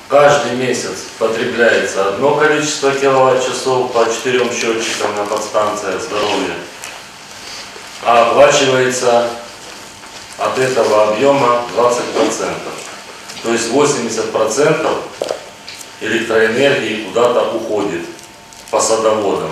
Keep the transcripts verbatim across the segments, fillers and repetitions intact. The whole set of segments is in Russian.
каждый месяц потребляется одно количество киловатт-часов по четырем счетчикам на подстанциях здоровья, а оплачивается от этого объема двадцать процентов. То есть восемьдесят процентов электроэнергии куда-то уходит по садоводам.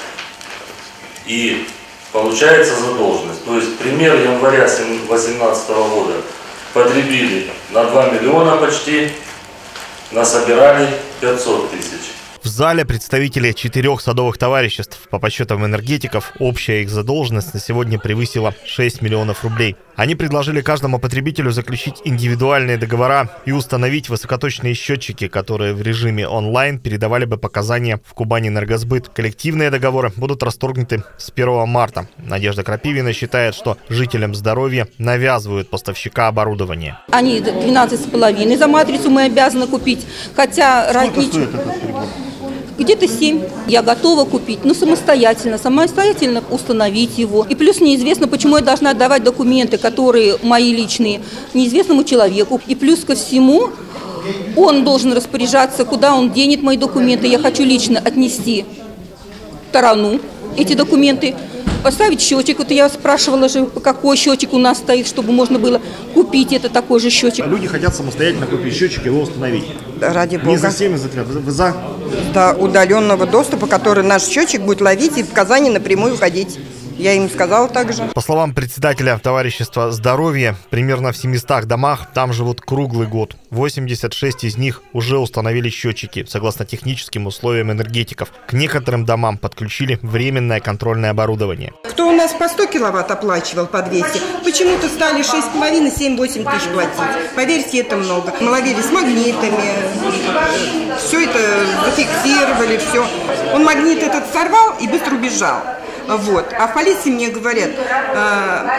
И получается задолженность. То есть пример января две тысячи восемнадцатого года потребили на два миллиона почти, насобирали пятьсот тысяч. В зале представители четырех садовых товариществ. По подсчетам энергетиков, общая их задолженность на сегодня превысила шесть миллионов рублей. Они предложили каждому потребителю заключить индивидуальные договора и установить высокоточные счетчики, которые в режиме онлайн передавали бы показания в Кубаньэнергосбыт. Коллективные договоры будут расторгнуты с первого марта. Надежда Крапивина считает, что жителям здоровья навязывают поставщика оборудования. Они двенадцать с половиной за матрицу мы обязаны купить, хотя разница... Где-то семь. Я готова купить, но самостоятельно, самостоятельно установить его. И плюс неизвестно, почему я должна отдавать документы, которые мои личные, неизвестному человеку. И плюс ко всему, он должен распоряжаться, куда он денет мои документы. Я хочу лично отнести в сторону эти документы, поставить счетчик. Вот я спрашивала же, какой счетчик у нас стоит, чтобы можно было купить это такой же счетчик. Люди хотят самостоятельно купить счетчик и его установить. Ради бога. Не за всеми, за Вы, вы за? До удаленного доступа, который наш счетчик будет ловить и показания напрямую входить. Я им сказала также. По словам председателя товарищества здоровья, примерно в семистах домах там живут круглый год. восемьдесят шесть из них уже установили счетчики, согласно техническим условиям энергетиков. К некоторым домам подключили временное контрольное оборудование. Кто у нас по сто киловатт оплачивал по двести, почему-то стали шесть с половиной — семь-восемь тысяч платить. Поверьте, это много. Мы ловили с магнитами, все это зафиксировали, все. Он магнит этот сорвал и быстро убежал. Вот. А в полиции мне говорят, э,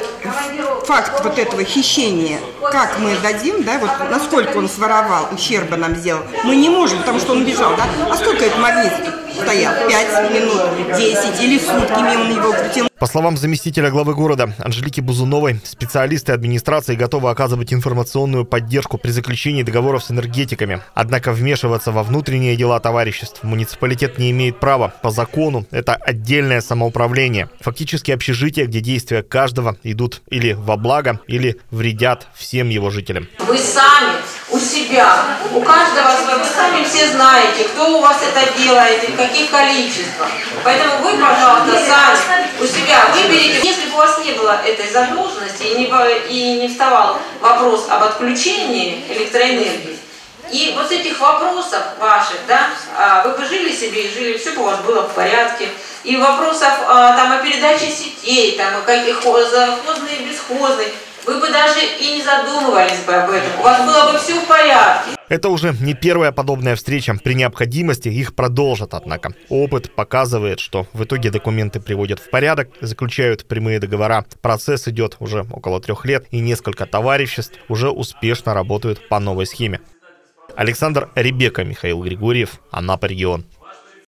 факт вот этого хищения, как мы дадим, да, вот насколько он своровал, ущерба нам сделал, мы не можем, потому что он бежал, да. А сколько этот магнит стоял? Пять минут, десять или сутками он его крутил. По словам заместителя главы города Анжелики Бузуновой, специалисты администрации готовы оказывать информационную поддержку при заключении договоров с энергетиками. Однако вмешиваться во внутренние дела товариществ муниципалитет не имеет права. По закону это отдельное самоуправление. Фактически общежитие, где действия каждого идут или во благо, или вредят всем его жителям. Вы сами у себя, у каждого свое, вы сами все знаете, кто у вас это делает и в каких количествах. Поэтому вы, пожалуйста, сами у себя выберите. Если бы у вас не было этой задолженности и не, и не вставал вопрос об отключении электроэнергии, и вот этих вопросов ваших, да, вы бы жили себе и жили, все бы у вас было в порядке. И вопросов там о передаче сетей, там, о каких завхозные и бесхозные, вы бы даже и не задумывались бы об этом. У вас было бы все в порядке. Это уже не первая подобная встреча. При необходимости их продолжат, однако. Опыт показывает, что в итоге документы приводят в порядок, заключают прямые договора. Процесс идет уже около трех лет, и несколько товариществ уже успешно работают по новой схеме. Александр Ребека, Михаил Григорьев, Анапа регион.